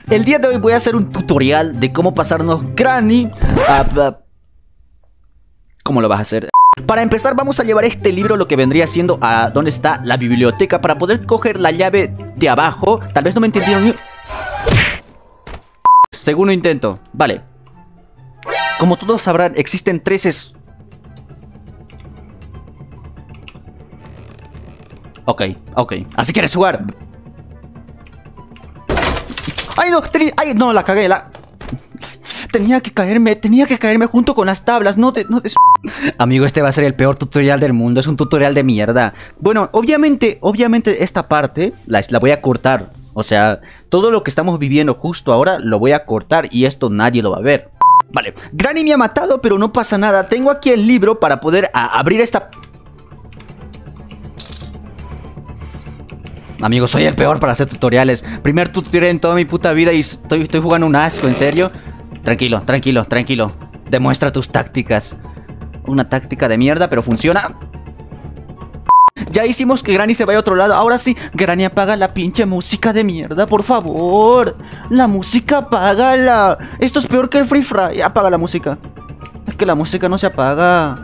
El día de hoy voy a hacer un tutorial de cómo pasarnos Granny ¿Cómo lo vas a hacer? Para empezar vamos a llevar este libro, lo que vendría siendo a donde está la biblioteca, para poder coger la llave de abajo. Tal vez no me entendieron ni... Segundo intento, vale. Como todos sabrán, existen 13... Ok, así quieres jugar. ¡Ay, no! ¡Ay, no! La cagué, Tenía que caerme junto con las tablas. Amigo, este va a ser el peor tutorial del mundo. Es un tutorial de mierda. Bueno, obviamente esta parte la voy a cortar. O sea, todo lo que estamos viviendo justo ahora lo voy a cortar y esto nadie lo va a ver. Vale, Granny me ha matado, pero no pasa nada. Tengo aquí el libro para poder abrir esta... Amigo, soy el peor para hacer tutoriales. Primer tutorial en toda mi puta vida y estoy jugando un asco, ¿en serio? Tranquilo. Demuestra tus tácticas. Una táctica de mierda, pero funciona. Ya hicimos que Granny se vaya a otro lado. Ahora sí, Granny, apaga la pinche música de mierda, por favor. La música, apágala. Esto es peor que el Free Fry. Apaga la música. Es que la música no se apaga.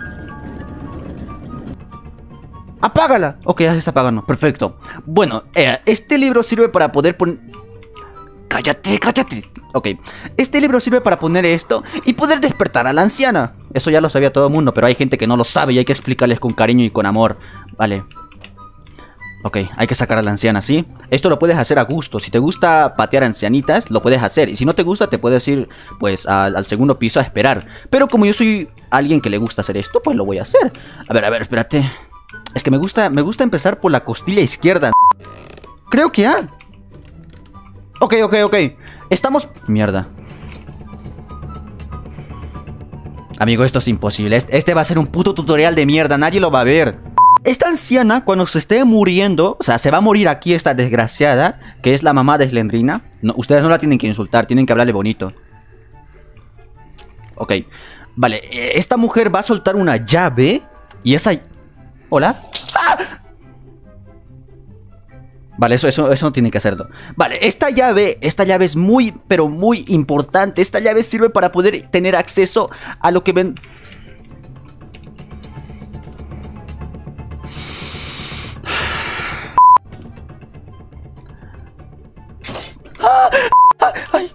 ¡Apágala! Ok, ya se está apagando. Perfecto. Bueno, este libro sirve para poder poner... ¡Cállate! Ok, este libro sirve para poner esto y poder despertar a la anciana. Eso ya lo sabía todo el mundo, pero hay gente que no lo sabe y hay que explicarles con cariño y con amor. Vale. Ok, hay que sacar a la anciana, ¿sí? Esto lo puedes hacer a gusto. Si te gusta patear a ancianitas, lo puedes hacer. Y si no te gusta, te puedes ir, pues, al segundo piso a esperar. Pero como yo soy alguien que le gusta hacer esto, pues lo voy a hacer. A ver, espérate. Es que me gusta empezar por la costilla izquierda. Creo que Ok. Estamos... Mierda. Amigo, esto es imposible. Este va a ser un puto tutorial de mierda. Nadie lo va a ver. Esta anciana, cuando se esté muriendo... O sea, se va a morir aquí esta desgraciada, que es la mamá de Slendrina. No, ustedes no la tienen que insultar. Tienen que hablarle bonito. Ok. Vale, esta mujer va a soltar una llave. Y esa... ¿Hola? ¡Ah! Vale, eso no tiene que hacerlo. Vale, esta llave es muy, pero muy importante. Esta llave sirve para poder tener acceso a lo que ven... ¡Ah! ¡Ay!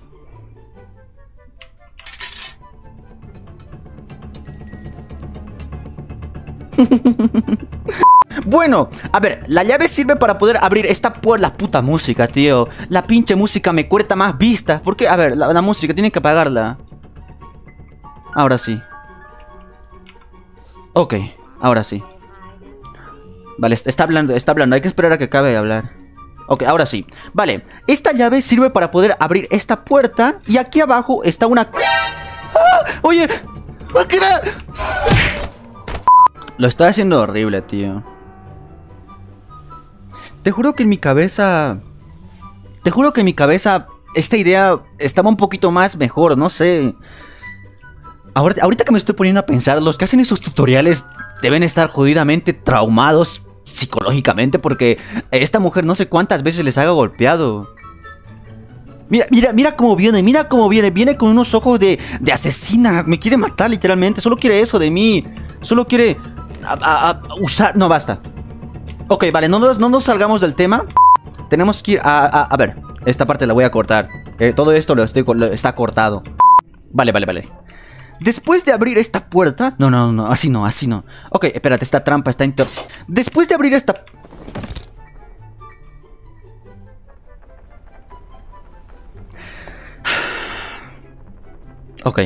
Bueno, a ver, la llave sirve para poder abrir esta puerta. La puta música, tío. La pinche música me cuesta más vista. ¿Por qué? A ver, la música, tienen que apagarla. Ahora sí. Ok, ahora sí. Vale, está hablando. Hay que esperar a que acabe de hablar. Ok, ahora sí. Vale, esta llave sirve para poder abrir esta puerta. Y aquí abajo está una... ¡Ah! Oye, ¿qué era? Lo estoy haciendo horrible, tío. Te juro que en mi cabeza... esta idea estaba un poquito más mejor, no sé. Ahorita que me estoy poniendo a pensar, los que hacen esos tutoriales deben estar jodidamente traumados psicológicamente, porque esta mujer no sé cuántas veces les haga golpeado. Mira cómo viene, viene con unos ojos de asesina. Me quiere matar literalmente, solo quiere eso de mí. Solo quiere usar... No, basta. Ok, vale, no nos salgamos del tema. Tenemos que ir a ver, esta parte la voy a cortar. Todo esto está cortado. Vale. Después de abrir esta puerta... No, así no. Ok, espérate, esta trampa está Después de abrir esta... Ok.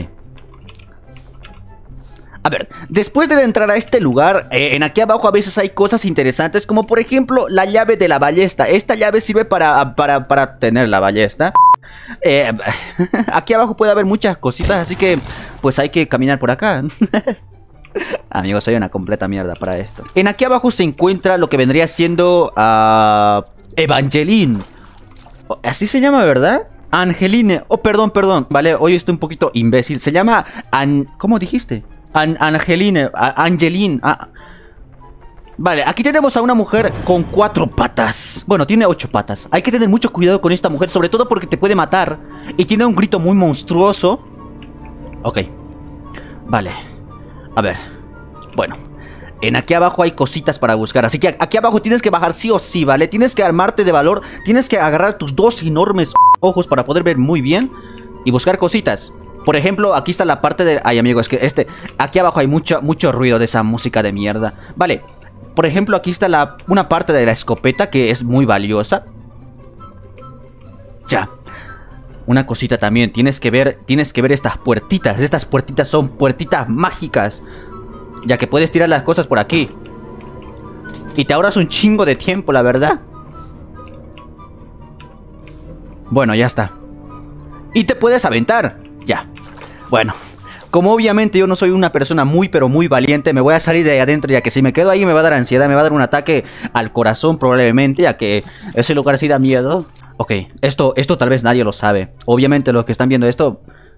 A ver, después de entrar a este lugar, en aquí abajo a veces hay cosas interesantes, como por ejemplo la llave de la ballesta. Esta llave sirve para tener la ballesta. Aquí abajo puede haber muchas cositas, así que pues hay que caminar por acá. Amigos, soy una completa mierda para esto. En aquí abajo se encuentra lo que vendría siendo Evangeline. Así se llama, ¿verdad? Angeline. Oh, perdón. Vale, hoy estoy un poquito imbécil. Se llama ¿cómo dijiste? Angeline. Vale, aquí tenemos a una mujer con 4 patas. Bueno, tiene 8 patas. Hay que tener mucho cuidado con esta mujer, sobre todo porque te puede matar. Y tiene un grito muy monstruoso. Ok. Vale. A ver. Bueno. En aquí abajo hay cositas para buscar. Así que aquí abajo tienes que bajar sí o sí, ¿vale? Tienes que armarte de valor. Tienes que agarrar tus 2 enormes ojos para poder ver muy bien. Y buscar cositas. Por ejemplo, aquí está la parte de... Ay, amigo, es que aquí abajo hay mucho ruido de esa música de mierda. Vale. Por ejemplo, aquí está una parte de la escopeta que es muy valiosa. Ya. Una cosita también. Tienes que ver estas puertitas. Estas puertitas son puertitas mágicas. Ya que puedes tirar las cosas por aquí. Y te ahorras un chingo de tiempo, la verdad. Bueno, ya está. Y te puedes aventar. Ya. Bueno. Como obviamente yo no soy una persona muy pero muy valiente, me voy a salir de ahí adentro, ya que si me quedo ahí me va a dar ansiedad, me va a dar un ataque al corazón probablemente, ya que ese lugar sí da miedo. Ok, esto tal vez nadie lo sabe. Obviamente los que están viendo esto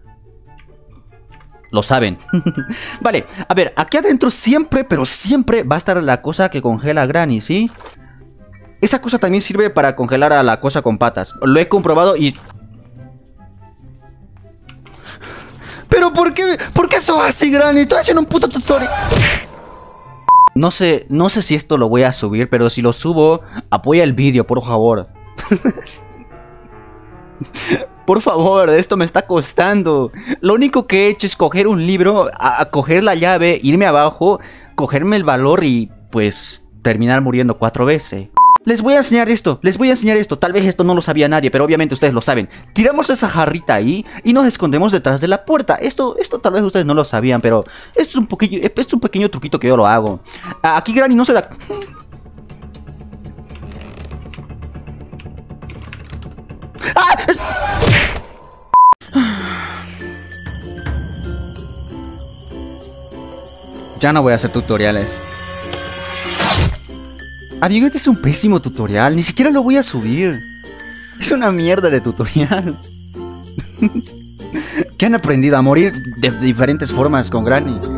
lo saben. Vale, a ver, aquí adentro siempre, pero siempre va a estar la cosa que congela a Granny, ¿sí? Esa cosa también sirve para congelar a la cosa con patas. Lo he comprobado y... ¿Pero por qué eso así, Granny? Estoy haciendo un puto tutorial. No sé si esto lo voy a subir, pero si lo subo, apoya el vídeo, por favor. Por favor, esto me está costando. Lo único que he hecho es coger un libro, a coger la llave, irme abajo, cogerme el valor y, pues, terminar muriendo 4 veces. Les voy a enseñar esto, Tal vez esto no lo sabía nadie, pero obviamente ustedes lo saben. Tiramos esa jarrita ahí y nos escondemos detrás de la puerta. Esto tal vez ustedes no lo sabían, pero esto es un pequeño truquito que yo lo hago. Aquí Granny no se da... Ya no voy a hacer tutoriales. Amigo, este es un pésimo tutorial. Ni siquiera lo voy a subir. Es una mierda de tutorial. ¿Qué han aprendido? A morir de diferentes formas con Granny.